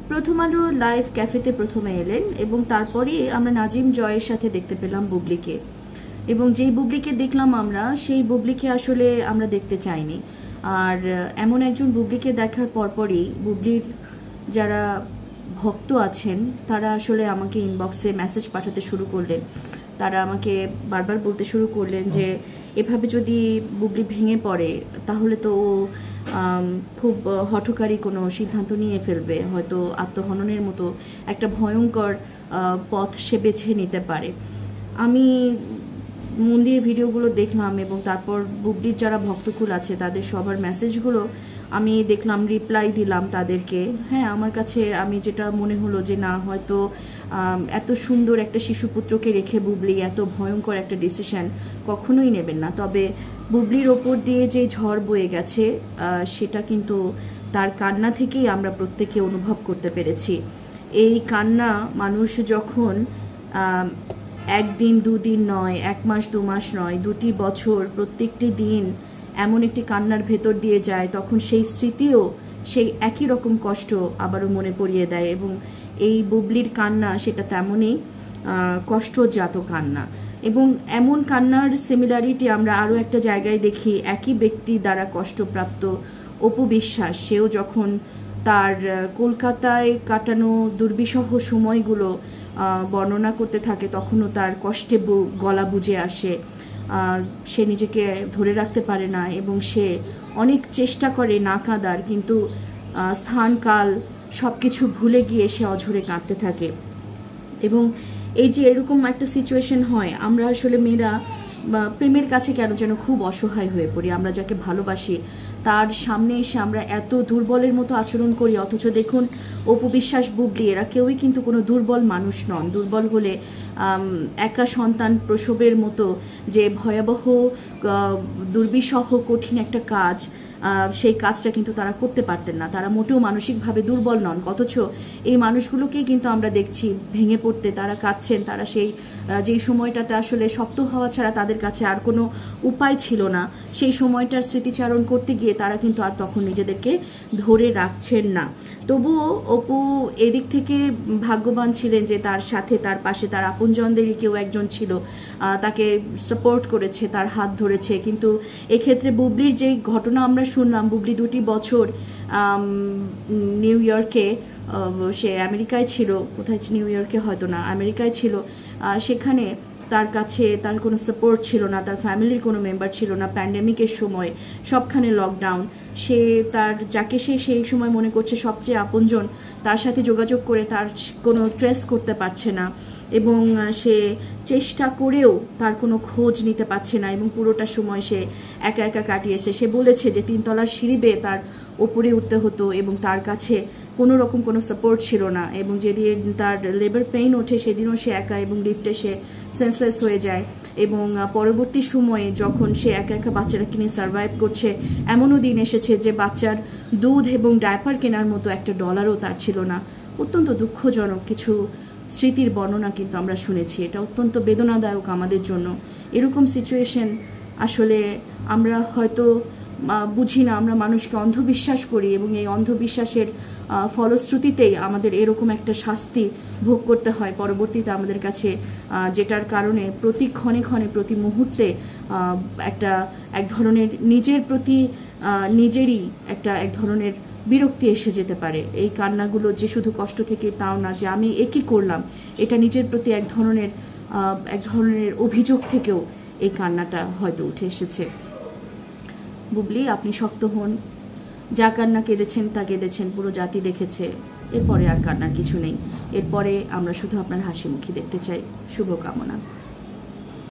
প্রথম আলো লাইভ ক্যাফেতে প্রথমে এলেন এবং তারপরে আমরা নাজিম জয়ের সাথে দেখতে পেলাম বুবলিকে। এবং যেই বুবলিকে দেখলাম আমরা, সেই বুবলিকে আসলে আমরা দেখতে চাইনি। আর এমন একজন বুবলিকে দেখার পরপরই বুবলির যারা ভক্ত আছেন তারা আসলে আমাকে ইনবক্সে মেসেজ পাঠাতে শুরু করলেন। তারা আমাকে বারবার বলতে শুরু করলেন যে এভাবে যদি বুবলি ভেঙে পড়ে তাহলে তো খুব হঠকারী কোনো সিদ্ধান্ত নিয়ে ফেলবে, হয়তো আত্মহননের মতো একটা ভয়ঙ্কর পথ সে বেছে নিতে পারে। আমি মন দিয়ে ভিডিওগুলো দেখলাম এবং তারপর বুবলির যারা ভক্তকুল আছে তাদের সবার মেসেজগুলো আমি দেখলাম, রিপ্লাই দিলাম তাদেরকে। হ্যাঁ, আমার কাছে আমি যেটা মনে হলো যে না, হয়তো এত সুন্দর একটা শিশুপুত্রকে রেখে বুবলি এত ভয়ঙ্কর একটা ডিসিশন কখনোই নেবেন না। তবে বুবলির ওপর দিয়ে যে ঝড় বয়ে গেছে সেটা কিন্তু তার কান্না থেকেই আমরা প্রত্যেকে অনুভব করতে পেরেছি। এই কান্না মানুষ যখন একদিন দুদিন নয়, 1 মাস 2 মাস নয়, 2টি বছর প্রত্যেকটি দিন এমন একটি কান্নার ভেতর দিয়ে যায়, তখন সেই স্মৃতিও সেই একই রকম কষ্ট আবারও মনে পড়িয়ে দেয়। এবং এই বুবলির কান্না সেটা তেমনই কষ্টজাত কান্না। এবং এমন কান্নার সিমিলারিটি আমরা আরও একটা জায়গায় দেখি, একই ব্যক্তি দ্বারা কষ্টপ্রাপ্ত অপু বিশ্বাস। সেও যখন তার কলকাতায় কাটানো দুর্বিষহ সময়গুলো বর্ণনা করতে থাকে তখনও তার কষ্টে গলা বুঝে আসে। সে নিজেকে ধরে রাখতে পারে না এবং সে অনেক চেষ্টা করে না কাঁদার, কিন্তু স্থান কাল সব কিছু ভুলে গিয়ে সে অঝরে কাঁদতে থাকে। এবং এই যে এরকম একটা সিচুয়েশন হয়, আমরা আসলে মেয়েরা প্রেমের কাছে কেন যেন খুব অসহায় হয়ে পড়ি। আমরা যাকে ভালোবাসি তার সামনে এসে আমরা এত দুর্বলের মতো আচরণ করি, অথচ দেখুন অপু বিশ্বাস, বুবলি এরা কেউই কিন্তু কোনো দুর্বল মানুষ নন। দুর্বল হলে একা সন্তান প্রসবের মতো যে ভয়াবহ দুর্বিষহ কঠিন একটা কাজ, সেই কাজটা কিন্তু তারা করতে পারতেন না। তারা মোটেও মানসিকভাবে দুর্বল নন, অথচ এই মানুষগুলোকেই কিন্তু আমরা দেখছি ভেঙে পড়তে। তারা কাঁদছেন, তারা যেই সময়টাতে আসলে শক্ত হওয়া ছাড়া তাদের কাছে আর কোনো উপায় ছিল না, সেই সময়টার স্মৃতিচারণ করতে গিয়ে তারা কিন্তু আর তখন নিজেদেরকে ধরে রাখছেন না। তবুও অপু এদিক থেকে ভাগ্যবান ছিলেন যে তার সাথে, তার পাশে তার আপনজনদেরই কেউ একজন ছিল, তাকে সাপোর্ট করেছে, তার হাত ধরেছে। কিন্তু এক্ষেত্রে বুবলির যে ঘটনা আমরা শুনলাম, বুবলি 2টি বছর নিউ ইয়র্কে, সে আমেরিকায় ছিল, কোথায় নিউ ইয়র্কে হয়তো না, আমেরিকায় ছিল, সেখানে তার কাছে তার কোনো সাপোর্ট ছিল না, তার ফ্যামিলির কোনো মেম্বার ছিল না। প্যান্ডেমিকের সময় সবখানে লকডাউন, সে যাকে সেই সময় মনে করছে সবচেয়ে আপনজন, তার সাথে যোগাযোগ করে তার কোনো ট্রেস করতে পারছে না এবং সে চেষ্টা করেও তার কোনো খোঁজ নিতে পারছে না এবং পুরোটা সময় সে একা একা কাটিয়েছে। সে বলেছে যে 3 তলার সিঁড়ি বেয়ে তার ওপরে উঠতে হতো এবং তার কাছে কোনো রকম কোনো সাপোর্ট ছিল না। এবং যেদিন তার লেবার পেইন ওঠে সেদিনও সে একা, এবং লিফটে সে সেন্সলেস হয়ে যায়। এবং পরবর্তী সময়ে যখন সে একা একা বাচ্চাটাকে নিয়ে সার্ভাইভ করছে, এমনও দিন এসেছে যে বাচ্চার দুধ এবং ডায়পার কেনার মতো একটা ডলারও তার ছিল না। অত্যন্ত দুঃখজনক কিছু স্মৃতির বর্ণনা কিন্তু আমরা শুনেছি। এটা অত্যন্ত বেদনাদায়ক আমাদের জন্য। এরকম সিচুয়েশন আসলে আমরা হয়তো বুঝি না, আমরা মানুষকে অন্ধবিশ্বাস করি এবং এই অন্ধবিশ্বাসের ফলশ্রুতিতেই আমাদের এরকম একটা শাস্তি ভোগ করতে হয় পরবর্তীতে আমাদের কাছে, যেটার কারণে প্রতি ক্ষণে ক্ষণে প্রতি মুহূর্তে এক ধরনের নিজের প্রতি নিজেরই এক ধরনের বিরক্তি এসে যেতে পারে। এই কান্নাগুলো যে শুধু কষ্ট থেকে তাও না, যে আমি একই করলাম, এটা নিজের প্রতি এক ধরনের অভিযোগ থেকেও এই কান্নাটা হয়তো উঠে এসেছে। বুবলি, আপনি শক্ত হন। যা কান্না কেঁদেছেন তা কেঁদেছেন, পুরো জাতি দেখেছে। এরপরে আর কান্নার কিছু নেই। এরপরে আমরা শুধু আপনার হাসি মুখী দেখতে চাই। শুভকামনা।